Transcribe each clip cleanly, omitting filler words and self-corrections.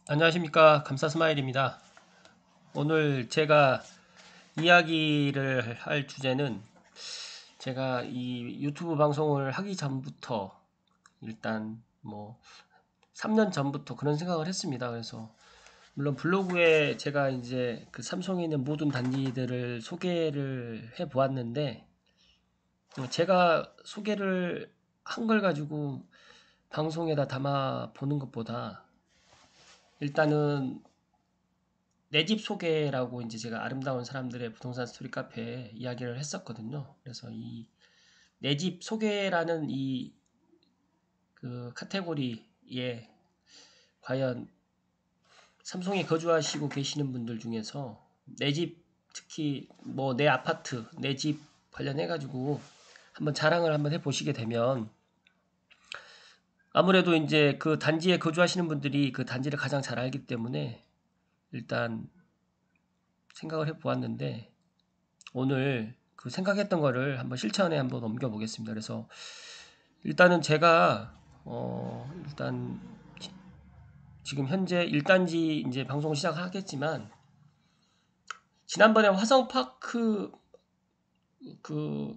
안녕하십니까, 감사스마일입니다. 오늘 제가 이야기를 할 주제는, 제가 이 유튜브 방송을 하기 전부터 일단 3년 전부터 그런 생각을 했습니다. 그래서 물론 블로그에 제가 이제 그 삼성에 있는 모든 단지들을 소개를 해 보았는데, 제가 소개를 한 걸 가지고 방송에다 담아 보는 것보다 일단은 내 집 소개라고 이제 제가 아름다운 사람들의 부동산 스토리 카페에 이야기를 했었거든요. 그래서 이 내 집 소개라는 이 그 카테고리에 과연 삼성에 거주하시고 계시는 분들 중에서 내 집, 특히 내 아파트, 내 집 관련해 가지고 한번 자랑을 한번 해 보시게 되면, 아무래도 이제 그 단지에 거주하시는 분들이 그 단지를 가장 잘 알기 때문에 일단 생각을 해 보았는데, 오늘 그 생각했던 거를 한번 실천에 한번 옮겨 보겠습니다. 그래서 일단은 제가 일단 지금 현재 1단지 이제 방송 시작하겠지만, 지난번에 화성파크 그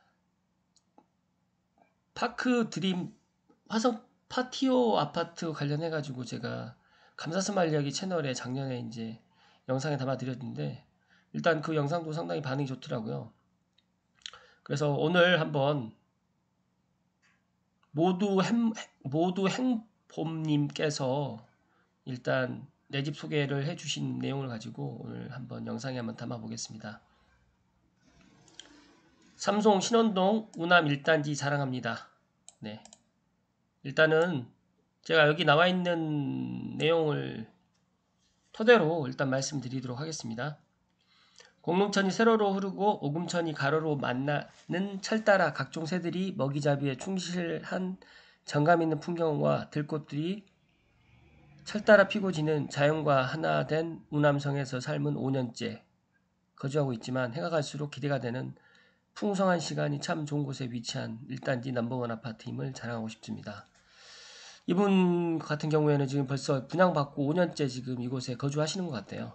파크 드림 화성 파티오 아파트 관련해 가지고 제가 감사스마일 이야기 채널에 작년에 이제 영상에 담아 드렸는데, 일단 그 영상도 상당히 반응이 좋더라고요. 그래서 오늘 한번 모두 행봄님께서 일단 내 집 소개를 해주신 내용을 가지고 오늘 한번 영상에 한번 담아 보겠습니다. 삼성 신원동 우남 1단지 자랑합니다. 네, 일단은 제가 여기 나와 있는 내용을 토대로 일단 말씀드리도록 하겠습니다. 공릉천이 세로로 흐르고 오금천이 가로로 만나는 철 따라 각종 새들이 먹이잡이에 충실한 정감 있는 풍경과 들꽃들이 철 따라 피고 지는 자연과 하나 된 우남성에서 삶은 5년째 거주하고 있지만, 해가 갈수록 기대가 되는 풍성한 시간이 참 좋은 곳에 위치한 1단지 넘버원 아파트임을 자랑하고 싶습니다. 이분 같은 경우에는 지금 벌써 분양받고 5년째 지금 이곳에 거주하시는 것 같아요.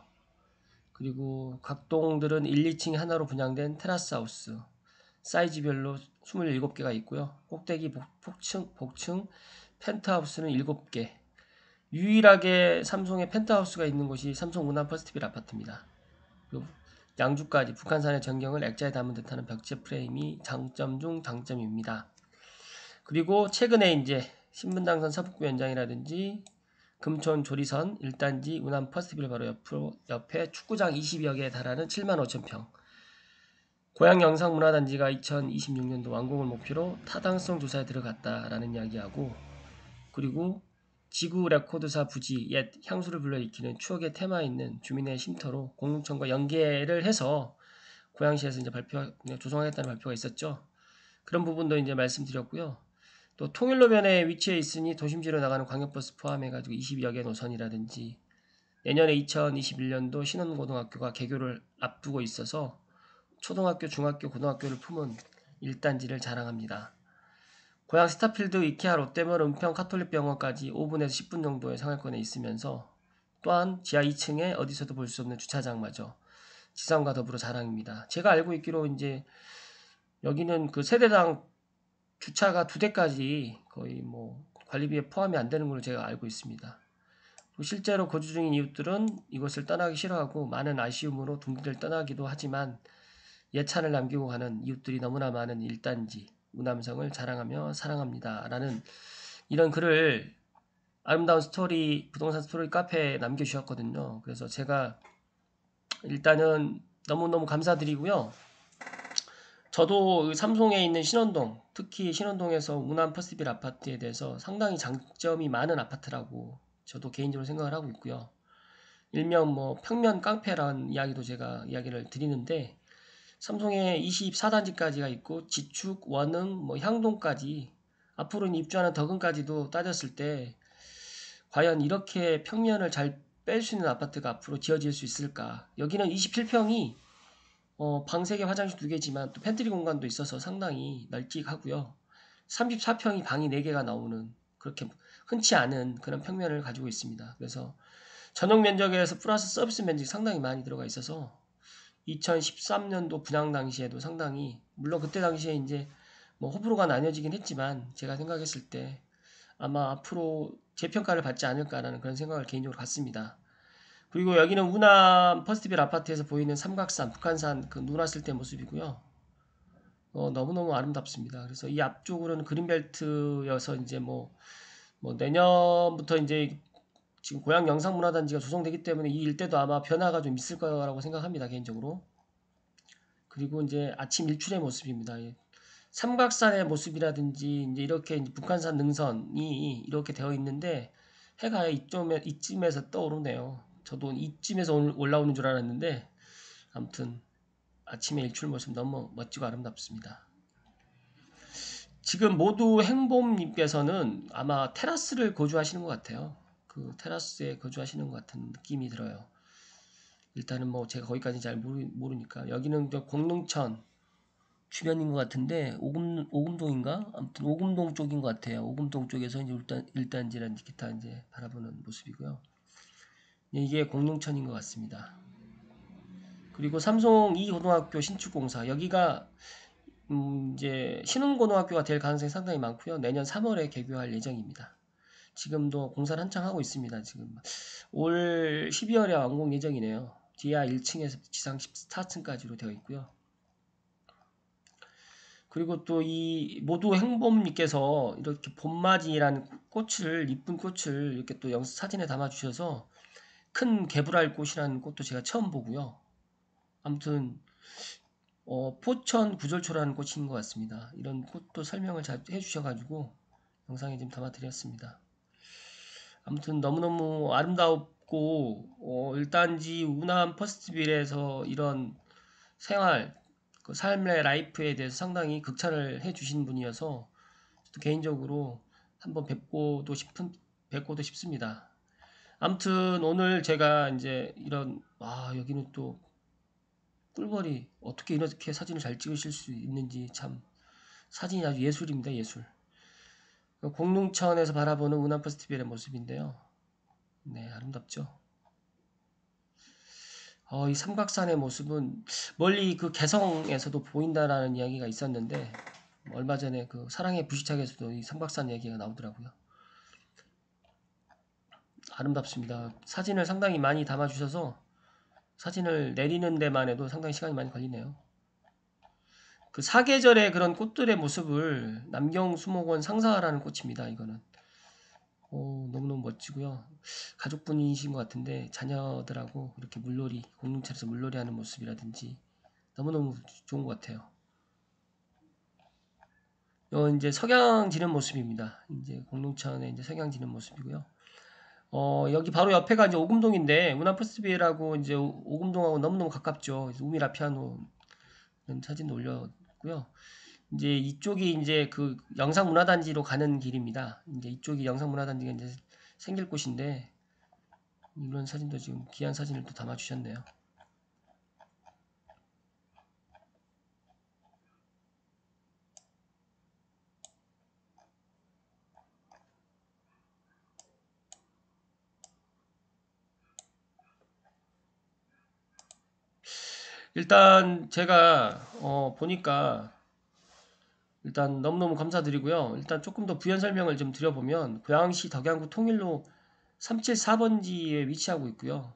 그리고 각 동들은 1, 2층이 하나로 분양된 테라스 하우스, 사이즈별로 27개가 있고요. 꼭대기 복층 펜트하우스는 7개. 유일하게 삼성의 펜트하우스가 있는 곳이 삼성 운암 퍼스트빌 아파트입니다. 그리고 양주까지 북한산의 전경을 액자에 담은 듯하는 벽체 프레임이 장점 중 장점입니다. 그리고 최근에 이제 신분당선 서북부 연장이라든지 금촌 조리선 1단지 운암 퍼스트빌 바로 옆에 축구장 20여 개에 달하는 7만 5천 평. 고향 영상문화단지가 2026년도 완공을 목표로 타당성 조사에 들어갔다라는 이야기하고, 그리고 지구 레코드사 부지 옛 향수를 불러일으키는 추억의 테마 있는 주민의 쉼터로 공릉천과 연계를 해서 고양시에서 이제 조성하겠다는 발표가 있었죠. 그런 부분도 이제 말씀드렸고요. 또 통일로변에 위치해 있으니 도심지로 나가는 광역버스 포함해가지고 20여 개 노선이라든지, 내년에 2021년도 신원고등학교가 개교를 앞두고 있어서 초등학교, 중학교, 고등학교를 품은 1단지를 자랑합니다. 고양 스타필드, 이케아, 롯데몰, 은평, 카톨릭병원까지 5분에서 10분 정도의 생활권에 있으면서, 또한 지하 2층에 어디서도 볼 수 없는 주차장마저 지상과 더불어 자랑입니다. 제가 알고 있기로 이제 여기는 그 세대당 주차가 2대까지 거의 관리비에 포함이 안 되는 걸로 제가 알고 있습니다. 실제로 거주 중인 이웃들은 이곳을 떠나기 싫어하고 많은 아쉬움으로 둥지를 떠나기도 하지만, 예찬을 남기고 가는 이웃들이 너무나 많은 1단지 우남성을 자랑하며 사랑합니다 라는 이런 글을 아름다운 스토리 부동산 스토리 카페에 남겨주셨거든요. 그래서 제가 일단은 너무너무 감사드리고요. 저도 삼송에 있는 신원동, 특히 신원동에서 우남 퍼스빌 아파트에 대해서 상당히 장점이 많은 아파트라고 저도 개인적으로 생각을 하고 있고요. 일명 평면 깡패라는 이야기도 제가 이야기를 드리는데, 삼성에 24단지까지가 있고 지축, 원흥, 향동까지, 앞으로는 입주하는 덕은까지도 따졌을 때 과연 이렇게 평면을 잘 뺄 수 있는 아파트가 앞으로 지어질 수 있을까? 여기는 27평이 방 3개, 화장실 2개지만 또 팬트리 공간도 있어서 상당히 널찍하고요. 34평이 방이 4개가 나오는, 그렇게 흔치 않은 그런 평면을 가지고 있습니다. 그래서 전용 면적에서 플러스 서비스 면적이 상당히 많이 들어가 있어서 2013년도 분양 당시에도 상당히, 물론 그때 당시에 이제 뭐 호불호가 나뉘어지긴 했지만 제가 생각했을 때 아마 앞으로 재평가를 받지 않을까라는 그런 생각을 개인적으로 갖습니다. 그리고 여기는 우남 퍼스트빌 아파트에서 보이는 삼각산, 북한산 그 눈 왔을 때 모습이고요. 너무너무 아름답습니다. 그래서 이 앞쪽으로는 그린벨트여서 이제 뭐 내년부터 이제 지금 고양 영상문화단지가 조성되기 때문에 이 일대도 아마 변화가 좀 있을 거라고 생각합니다. 개인적으로. 그리고 이제 아침 일출의 모습입니다. 삼각산의 모습이라든지 이제 이렇게 이제 북한산 능선이 이렇게 되어 있는데 해가 이쯤에서 떠오르네요. 저도 이쯤에서 올라오는 줄 알았는데 아무튼 아침의 일출 모습 너무 멋지고 아름답습니다. 지금 모두 행봄님께서는 아마 테라스를 거주하시는 것 같아요. 그 테라스에 거주하시는 것 같은 느낌이 들어요. 일단은 뭐 제가 거기까지 잘 모르니까 여기는 저 공릉천 주변인 것 같은데 오금동인가? 아무튼 오금동 쪽인 것 같아요. 오금동 쪽에서 이제 일단지란 기타 이제 바라보는 모습이고요. 이게 공릉천인 것 같습니다. 그리고 삼성 2고등학교 신축공사 여기가 이제 신흥고등학교가 될 가능성이 상당히 많고요. 내년 3월에 개교할 예정입니다. 지금도 공사를 한창 하고 있습니다. 지금 올 12월에 완공 예정이네요. 지하 1층에서 지상 14층까지로 되어 있고요. 그리고 또 이 모두 행봄님께서 이렇게 봄맞이라는 꽃을, 이쁜 꽃을 이렇게 또 사진에 담아 주셔서 큰 개불알 꽃이라는 꽃도 제가 처음 보고요. 아무튼 포천 구절초라는 꽃인 것 같습니다. 이런 꽃도 설명을 잘 해주셔가지고 영상에 좀 담아드렸습니다. 아무튼 너무너무 아름답고 일단지 우남 퍼스트빌에서 이런 생활, 그 삶의 라이프에 대해서 상당히 극찬을 해주신 분이어서 개인적으로 한번 뵙고도 싶습니다. 아무튼 오늘 제가 이제 이런 여기는 또 꿀벌이 어떻게 이렇게 사진을 잘 찍으실 수 있는지 참 사진이 아주 예술입니다. 예술. 공릉천에서 바라보는 우남 퍼스트빌의 모습인데요. 네, 아름답죠. 이 삼각산의 모습은 멀리 그 개성에서도 보인다라는 이야기가 있었는데 얼마 전에 그 사랑의 불시착에서도 이 삼각산 얘기가 나오더라고요. 아름답습니다. 사진을 상당히 많이 담아주셔서 사진을 내리는 데만 해도 상당히 시간이 많이 걸리네요. 그 사계절의 그런 꽃들의 모습을 남경수목원 상사라는 꽃입니다. 이거는 너무너무 멋지고요. 가족분이신 것 같은데 자녀들하고 이렇게 물놀이, 공릉천에서 물놀이 하는 모습이라든지 너무너무 좋은 것 같아요. 이제 석양 지는 모습입니다. 이제 공릉천에 이제 석양 지는 모습이고요. 여기 바로 옆에가 이제 오금동인데 우남퍼스트빌하고 이제 오금동하고 너무너무 가깝죠. 우미라피아노 사진도 올렸고요. 이제 이쪽이 이제 그 영상문화단지로 가는 길입니다. 이제 이쪽이 영상문화단지가 이제 생길 곳인데 이런 사진도 지금 귀한 사진을 또 담아주셨네요. 일단 제가 보니까 일단 너무너무 감사드리고요. 일단 조금 더 부연 설명을 좀 드려보면 고양시 덕양구 통일로 374번지에 위치하고 있고요.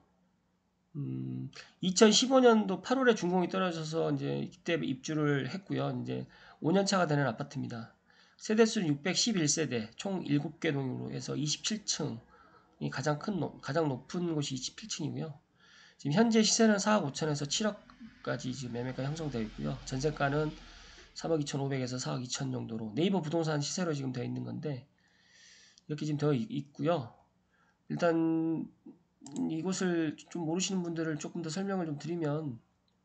2015년도 8월에 준공이 떨어져서 이제 이때 입주를 했고요. 이제 5년차가 되는 아파트입니다. 세대수는 611세대, 총 7개 동으로 해서 27층이 가장 높은 곳이 27층이고요. 지금 현재 시세는 4억 5천에서 7억까지 지금 매매가 형성되어 있고요. 전세가는 3억 2,500에서 4억 2천 정도로 네이버 부동산 시세로 지금 되어 있는 건데 이렇게 지금 되어 있고요. 일단 이곳을 좀 모르시는 분들을 조금 더 설명을 좀 드리면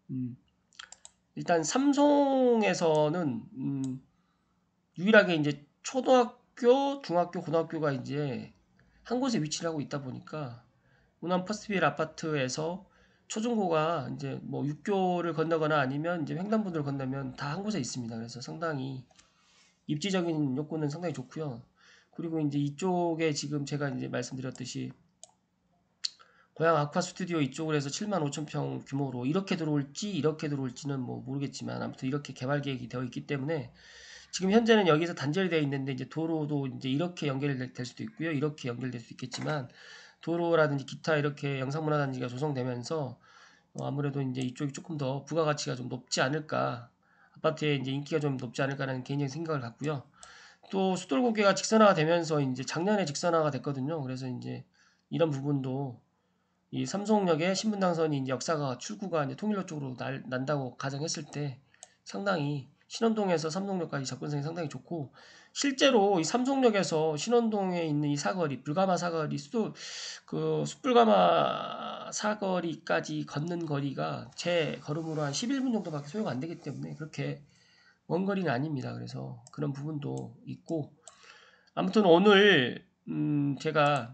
일단 삼송에서는 유일하게 이제 초등학교, 중학교, 고등학교가 이제 한 곳에 위치를 하고 있다 보니까 우남 퍼스트빌 아파트에서 초중고가 이제 뭐 육교를 건너거나 아니면 이제 횡단보도를 건너면 다 한 곳에 있습니다. 그래서 상당히 입지적인 요건은 상당히 좋고요. 그리고 이제 이쪽에 지금 제가 이제 말씀드렸듯이 고향 아쿠아 스튜디오 이쪽으로 해서 75,000평 규모로 이렇게 들어올지는 뭐 모르겠지만 아무튼 이렇게 개발 계획이 되어 있기 때문에 지금 현재는 여기서 단절이 되어 있는데 이제 도로도 이제 이렇게 연결될 수도 있고요. 이렇게 연결될 수 있겠지만 도로라든지 기타 이렇게 영상문화단지가 조성되면서 아무래도 이제 이쪽이 조금 더 부가가치가 좀 높지 않을까, 아파트의 이제 인기가 좀 높지 않을까라는 개인적인 생각을 갖고요. 또 수돌고개가 직선화가 되면서 이제 작년에 직선화가 됐거든요. 그래서 이제 이런 부분도 이 삼성역의 신분당선이 이제 역사가 출구가 이제 통일로 쪽으로 난다고 가정했을 때 상당히 신원동에서 삼성역까지 접근성이 상당히 좋고, 실제로 이 삼성역에서 신원동에 있는 이 사거리 불가마 사거리 그 숯불가마 사거리까지 걷는 거리가 제 걸음으로 한 11분 정도밖에 소요가 안 되기 때문에 그렇게 먼 거리는 아닙니다. 그래서 그런 부분도 있고, 아무튼 오늘 제가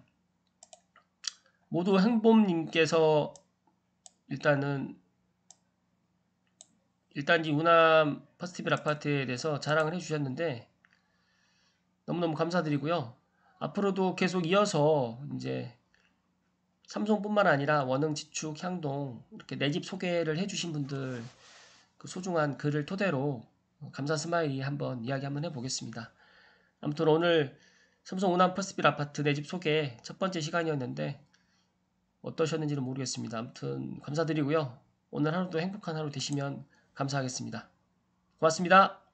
모두 행봄님께서 일단은 일단지 우남 퍼스티블 아파트에 대해서 자랑을 해주셨는데 너무너무 감사드리고요. 앞으로도 계속 이어서 이제 삼성뿐만 아니라 원흥, 지축, 향동 이렇게 내 집 소개를 해주신 분들 그 소중한 글을 토대로 감사 스마일이 한번 이야기 한번 해보겠습니다. 아무튼 오늘 삼성 우남 퍼스티블 아파트 내 집 소개 첫 번째 시간이었는데 어떠셨는지는 모르겠습니다. 아무튼 감사드리고요. 오늘 하루도 행복한 하루 되시면 감사하겠습니다. 고맙습니다.